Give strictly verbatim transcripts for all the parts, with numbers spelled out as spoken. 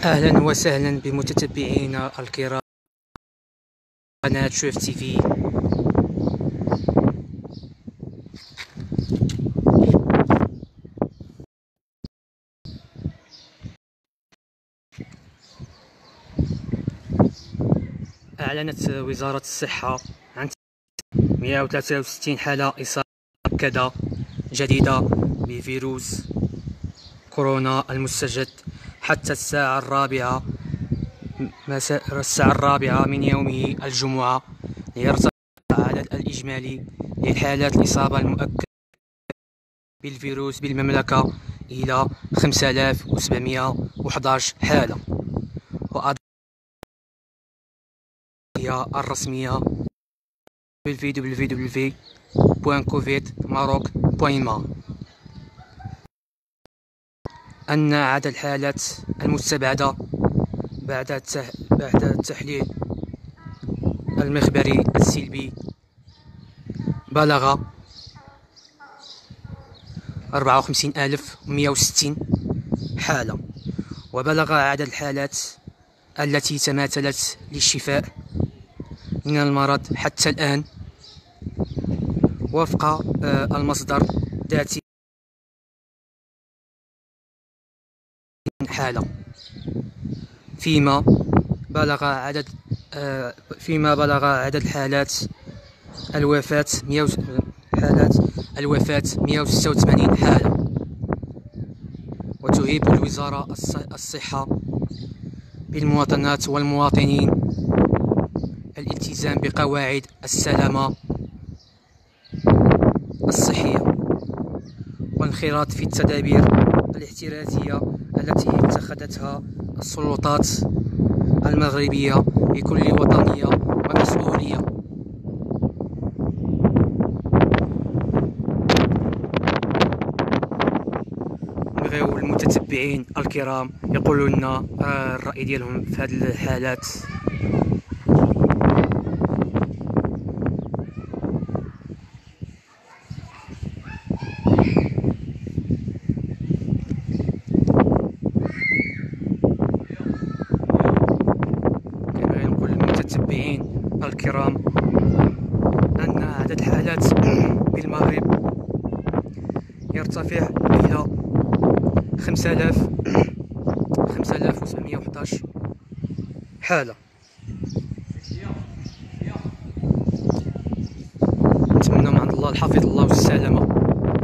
أهلا وسهلا بمتتبعينا الكرام قناة شوف تي في. أعلنت وزارة الصحة عن مئة وثلاثة وستين حالة إصابة مؤكدة جديدة بفيروس كورونا المستجد حتى الساعة الرابعة مساء الساعة الرابعة من يومه الجمعة، ليرتفع العدد الإجمالي للحالات الإصابة المؤكدة بالفيروس بالمملكة إلى خمسة آلاف وسبعمئة وأحد عشر حالة. وأضاف هي الرسمية دبليو دبليو دبليو دوت كوفيد ماروك دوت ما أن عدد الحالات المستبعدة بعد التح... بعد التحليل المخبري السلبي بلغ أربعة وخمسين ألف ومئة وستين حالة، وبلغ عدد الحالات التي تماثلت للشفاء من المرض حتى الآن وفق المصدر ذاتي حالة، فيما بلغ عدد فيما بلغ عدد الحالات الوفاة حالات الوفاة مئة وستة وثمانين حالة. وتهيب الوزارة الصحة بالمواطنات والمواطنين الالتزام بقواعد السلامة الصحية والانخراط في التدابير الاحترازية التي اتخذتها السلطات المغربية بكل وطنية ومسؤولية. نبغيو المتتبعين الكرام يقولوا لنا الرأي ديالهم في هذه الحالات. المتتبعين الكرام أن عدد الحالات بالمغرب يرتفع إلى خمسة آلاف خمسة آلاف وسبعمئة وأحد عشر حالة. نتمنى من عند الله الحفظ الله والسلامة.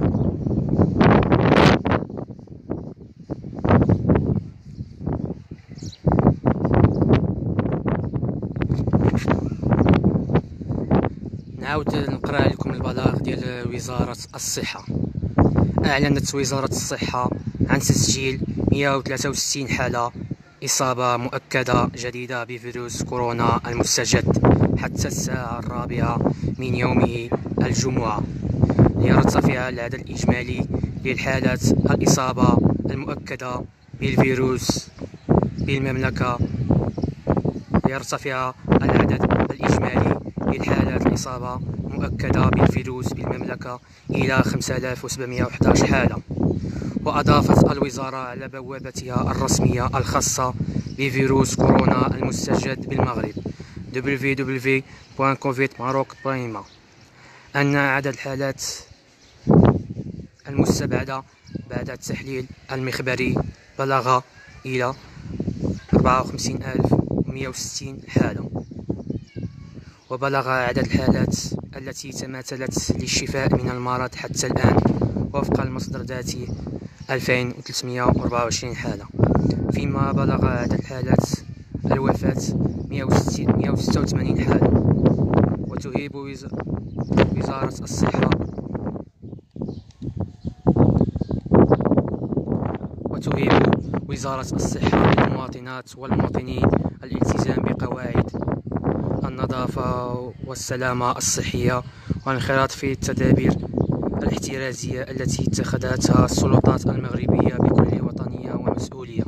نعاود نقرا لكم البلاغ ديال وزارة الصحة. أعلنت وزارة الصحة عن تسجيل مئة وثلاثة وستين حالة إصابة مؤكدة جديدة بفيروس كورونا المستجد حتى الساعة الرابعة من يومه الجمعة، ليرتفع العدد الإجمالي للحالات الإصابة المؤكدة بالفيروس بالمملكة ليرتفع العدد الإجمالي للحالات الإصابة مؤكدة بالفيروس بالمملكة إلى خمسة آلاف وسبعمئة وأحد عشر حالة. وأضافت الوزارة على بوابتها الرسمية الخاصة بفيروس كورونا المستجد بالمغرب دبليو دبليو دبليو دوت كوفيد ماروك دوت ما أن عدد الحالات المستبعدة بعد التحليل المخبري بلغ إلى أربعة وخمسين ألف ومئة وستين حالة، وبلغ عدد الحالات التي تماثلت للشفاء من المرض حتى الآن وفق المصدر ذاتي ألفين وثلاثمئة وأربعة وعشرين حالة، فيما بلغ عدد الحالات الوفاة مئة وستة وثمانين حالة. وتهيب وزارة الصحة وتهيب وزارة الصحة بالمواطنات والمواطنين الالتزام بقواعد النظافة والسلامة الصحية والانخراط في التدابير الاحترازية التي اتخذتها السلطات المغربية بكل وطنية ومسؤولية.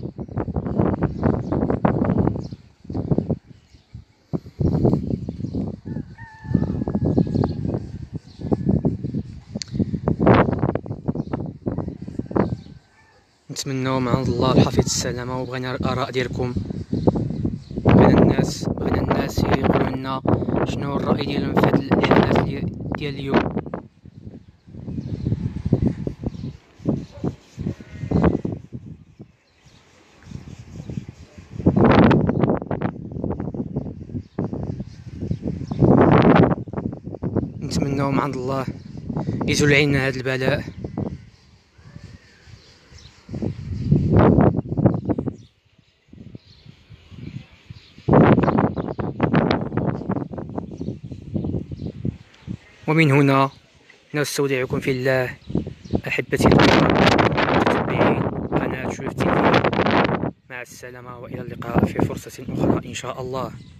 كنتمنوا من عند الله الحفيظ السلامه. وبغينا الاراء ديالكم، بغينا الناس بغينا الناس يقولوا لنا شنو هو الراي ديالهم في هذه الحالات ديال اليوم. نتمنوا من عند الله يزول عنا هذا البلاء. ومن هنا نستودعكم في الله أحبتي متابعين قناة شوف تي في. مع السلامة وإلى اللقاء في فرصة أخرى إن شاء الله.